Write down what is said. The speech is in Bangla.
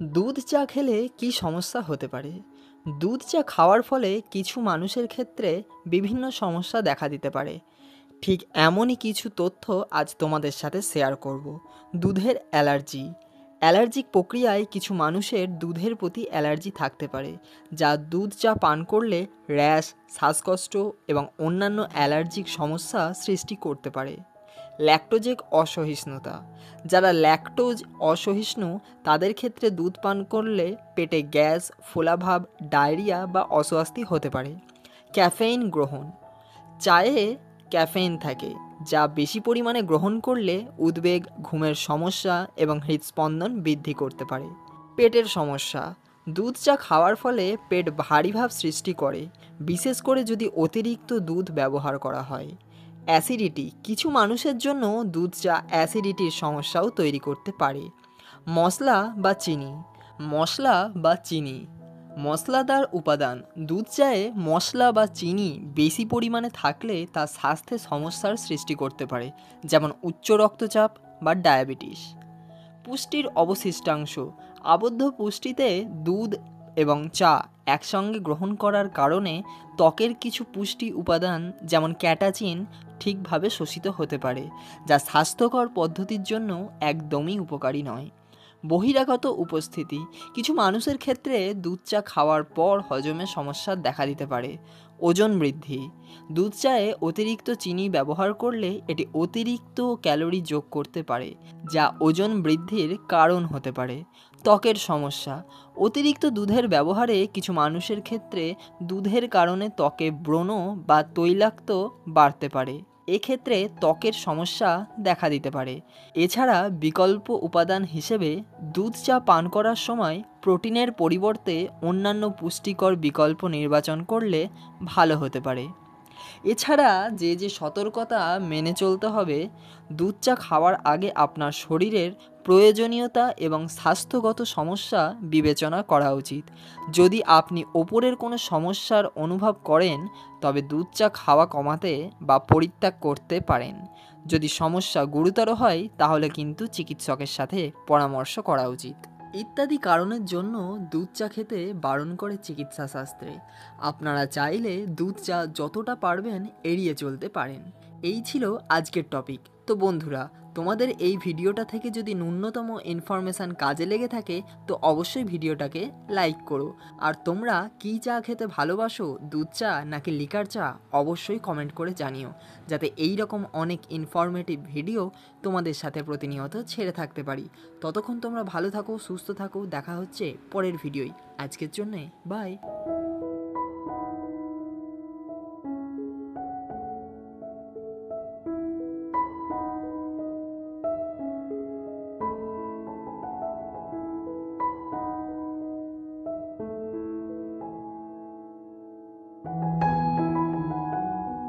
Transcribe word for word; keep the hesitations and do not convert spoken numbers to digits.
দুধ চা খেলে কি সমস্যা হতে পারে? দুধ চা খাওয়ার ফলে কিছু মানুষের ক্ষেত্রে বিভিন্ন সমস্যা দেখা দিতে পারে। ঠিক এমনই কিছু তথ্য আজ তোমাদের সাথে শেয়ার করব। দুধের অ্যালার্জি। অ্যালার্জিক প্রক্রিয়ায় কিছু মানুষের দুধের প্রতি অ্যালার্জি থাকতে পারে, যা দুধ চা পান করলে র্যাশ, শ্বাসকষ্ট এবং অন্যান্য অ্যালার্জিক সমস্যা সৃষ্টি করতে পারে। ল্যাকটোজের অসহিষ্ণুতা। যারা ল্যাকটোজ অসহিষ্ণু তাদের ক্ষেত্রে দুধ পান করলে পেটে গ্যাস, ফোলাভাব, ডায়রিয়া বা অস্বস্তি হতে পারে। ক্যাফেইন গ্রহণ। চায়ে ক্যাফেইন থাকে, যা বেশি পরিমাণে গ্রহণ করলে উদ্বেগ, ঘুমের সমস্যা এবং হৃদস্পন্দন বৃদ্ধি করতে পারে। পেটের সমস্যা। দুধ চা খাওয়ার ফলে পেট ভারী ভাব সৃষ্টি করে, বিশেষ করে যদি অতিরিক্ত দুধ ব্যবহার করা হয়। অ্যাসিডিটি। কিছু মানুষের জন্য দুধ চা অ্যাসিডিটির সমস্যাও তৈরি করতে পারে। মশলা বা চিনি। মশলা বা চিনি মশলাদার উপাদান। দুধ চায়ে মশলা বা চিনি বেশি পরিমাণে থাকলে তা স্বাস্থ্যে সমস্যার সৃষ্টি করতে পারে, যেমন উচ্চ রক্তচাপ বা ডায়াবেটিস। পুষ্টির অবশিষ্টাংশ। আবদ্ধ পুষ্টিতে দুধ এবং চা একসঙ্গে গ্রহণ করার কারণে ত্বকের কিছু পুষ্টি উপাদান যেমন ক্যাটাচিন ঠিকভাবে শোষিত হতে পারে, যা স্বাস্থ্যকর পদ্ধতির জন্য একদমই উপকারী নয়। বহিরাগত উপস্থিতি। কিছু মানুষের ক্ষেত্রে দুধ চা খাওয়ার পর হজমের সমস্যা দেখা দিতে পারে। ওজন বৃদ্ধি। দুধ চায়ে অতিরিক্ত চিনি ব্যবহার করলে এটি অতিরিক্ত ক্যালোরি যোগ করতে পারে, যা ওজন বৃদ্ধির কারণ হতে পারে। ত্বকের সমস্যা। অতিরিক্ত দুধের ব্যবহারে কিছু মানুষের ক্ষেত্রে দুধের কারণে ত্বকে ব্রণ বা তৈলাক্ত বাড়তে পারে। এক্ষেত্রে ত্বকের সমস্যা দেখা দিতে পারে। এছাড়া বিকল্প উপাদান হিসেবে দুধ চা পান করার সময় প্রোটিনের পরিবর্তে অন্যান্য পুষ্টিকর বিকল্প নির্বাচন করলে ভালো হতে পারে। এছাড়া যে যে সতর্কতা মেনে চলতে হবে: দুধ চা খাওয়ার আগে আপনার শরীরের প্রয়োজনীয়তা এবং স্বাস্থ্যগত সমস্যা বিবেচনা করা উচিত। যদি আপনি ওপরের কোনো সমস্যার অনুভব করেন তবে দুধ চা খাওয়া কমাতে বা পরিত্যাগ করতে পারেন। যদি সমস্যা গুরুতর হয় তাহলে কিন্তু চিকিৎসকের সাথে পরামর্শ করা উচিত। ইত্যাদি কারণের জন্য দুধ চা খেতে বারণ করে চিকিৎসা শাস্ত্রে। আপনারা চাইলে দুধ চা যতটা পারবেন এড়িয়ে চলতে পারেন। এই ছিল আজকের টপিক। তো বন্ধুরা, তোমাদের এই ভিডিওটা থেকে যদি ন্যূনতম ইনফরমেশান কাজে লেগে থাকে তো অবশ্যই ভিডিওটাকে লাইক করো। আর তোমরা কী চা খেতে ভালোবাসো, দুধ চা নাকি লিকার চা, অবশ্যই কমেন্ট করে জানিও, যাতে এই রকম অনেক ইনফরমেটিভ ভিডিও তোমাদের সাথে প্রতিনিয়ত ছেড়ে থাকতে পারি। ততক্ষণ তোমরা ভালো থাকো, সুস্থ থাকো। দেখা হচ্ছে পরের ভিডিওয়। আজকের জন্যে বাই।